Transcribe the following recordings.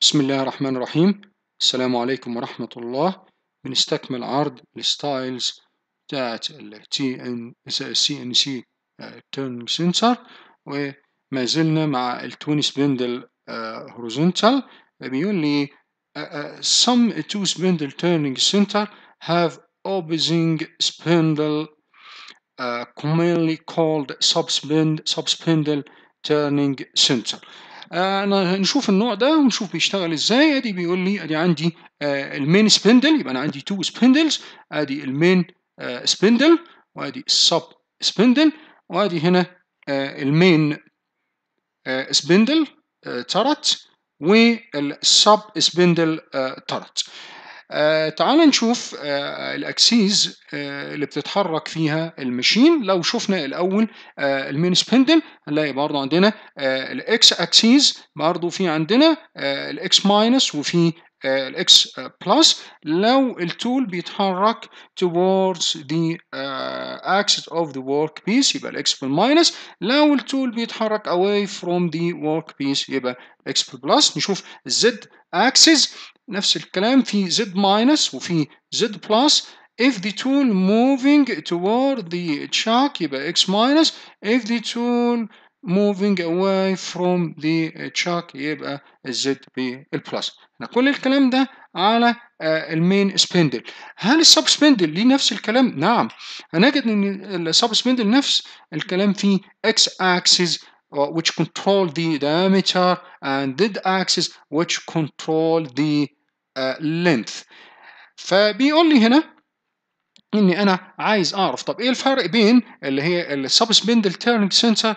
بسم الله الرحمن الرحيم. السلام عليكم ورحمة الله. بنستكمل عرض الستايلز بتاعت ال CNC Turning Sensor، وما زلنا مع التوين سبندل horizontal. بيقول لي some two spindle turning center have opposing spindle commonly called subspindle turning center. انا نشوف النوع ده ونشوف بيشتغل ازاي. ادي بيقول لي ادي عندي المين سبندل، يبقى انا عندي تو سبندلز. ادي المين سبندل، وادي السب سبندل، وادي هنا المين سبندل ترت، والسب سبندل ترت. تعال نشوف الاكسيز اللي بتتحرك فيها الماشين. لو شفنا الاول المين سبندل هنلاقي برضه عندنا الاكس اكسيز، برضه في عندنا الاكس ماينس وفي الاكس بلس. لو التول بيتحرك towards the axis of the workpiece يبقى الاكس بالماينس. لو التول بيتحرك away from the workpiece يبقى اكس بالبلس. نشوف الزد اكسس نفس الكلام، في زد ماينس وفي زد بلس. if the tool moving toward the chuck يبقى x minus. if the tool moving away from the chuck يبقى الزد بالبلس. كل الكلام ده على المين سبندل. هل السب سبندل ليه نفس الكلام؟ نعم، هنجد ان السب سبندل نفس الكلام في x axis which control the diameter and z axis which control the length. فبيقول لي هنا اني انا عايز اعرف طب ايه الفرق بين اللي هي السب سبندل تيرنينج سنسر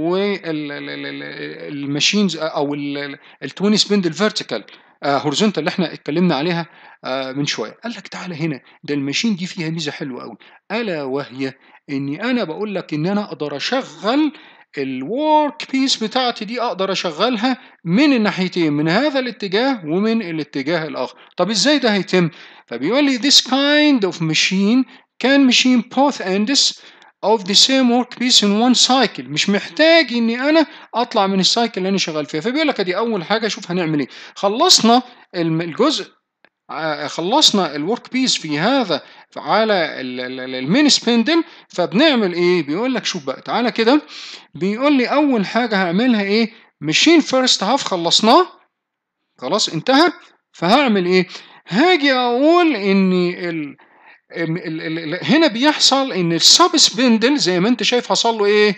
والماشينز او التوين سبندل فيرتيكال هوريزونتال اللي احنا اتكلمنا عليها من شويه. قال لك تعالى هنا، ده الماشين دي فيها ميزه حلوه قوي، الا وهي اني انا بقول لك ان انا اقدر اشغل الورك بيس بتاعتي دي، اقدر اشغلها من الناحيتين، من هذا الاتجاه ومن الاتجاه الاخر. طب ازاي ده هيتم؟ فبيقول لي this kind of machine can machine both ends of the same workpiece in one cycle. مش محتاج اني انا اطلع من السايكل اللي انا شغال فيها. فبيقول لك ادي اول حاجه، شوف هنعمل ايه. خلصنا الجزء، خلصنا الورك بيس في هذا على المين سبندل. فبنعمل ايه؟ بيقول لك شوف بقى، تعالى كده. بيقول لي اول حاجه هعملها ايه؟ ماشين فيرست هاف خلصناه خلاص انتهى. فهعمل ايه؟ هاجي اقول ان هنا بيحصل ان السب سبندل زي ما انت شايف حصل له ايه؟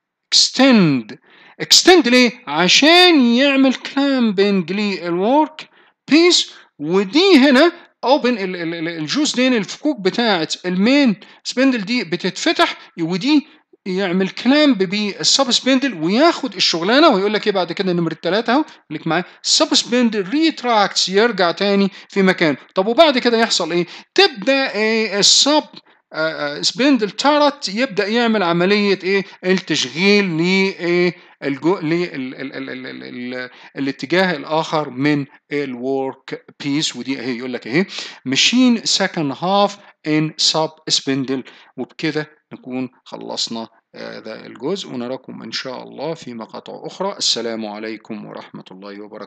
اكستند ليه؟ عشان يعمل كلامبنج للورك بيس. ودي هنا اوبن الجوزين الفكوك بتاعه المين سبندل دي بتتفتح، ودي يعمل كلامب بالسب سبندل وياخد الشغلانه. ويقول لك ايه بعد كده؟ نمره 3 اهو لك معايا، السب سبندل ريتراكتس يرجع تاني في مكانه. طب وبعد كده يحصل ايه؟ تبدا ايه؟ السب سبندل تارت يبدا يعمل عمليه ايه؟ التشغيل لايه؟ الاتجاه الاخر من الورك بيس. ودي اهي يقول لك اهي ماشين سكند هاف ان سب سبندل. وبكده نكون خلصنا هذا الجزء، ونراكم ان شاء الله في مقاطع اخرى. السلام عليكم ورحمه الله وبركاته.